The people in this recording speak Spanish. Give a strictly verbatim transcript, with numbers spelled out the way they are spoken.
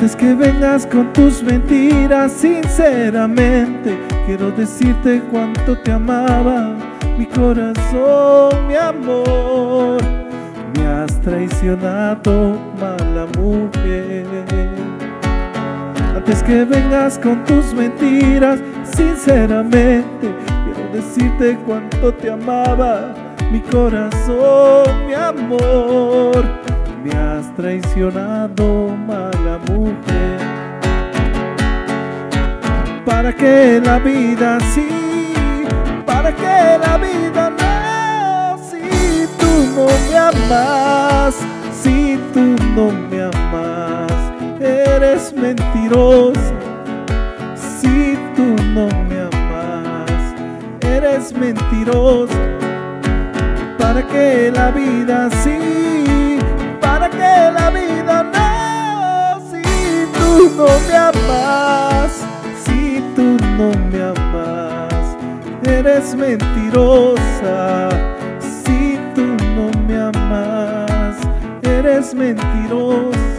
Antes que vengas con tus mentiras, sinceramente quiero decirte cuánto te amaba. Mi corazón, mi amor, me has traicionado, mala mujer. Antes que vengas con tus mentiras, sinceramente quiero decirte cuánto te amaba. Mi corazón, mi amor, me has traicionado, mala mujer. ¿Para qué la vida sí? ¿Para qué la vida no? Si tú no me amas, si tú no me amas, eres mentirosa. Si tú no me amas, eres mentirosa. ¿Para qué la vida sí? ¿Para qué la vida no? Si tú no me amas, si tú no me amas, eres mentirosa. Si tú no me amas, eres mentirosa.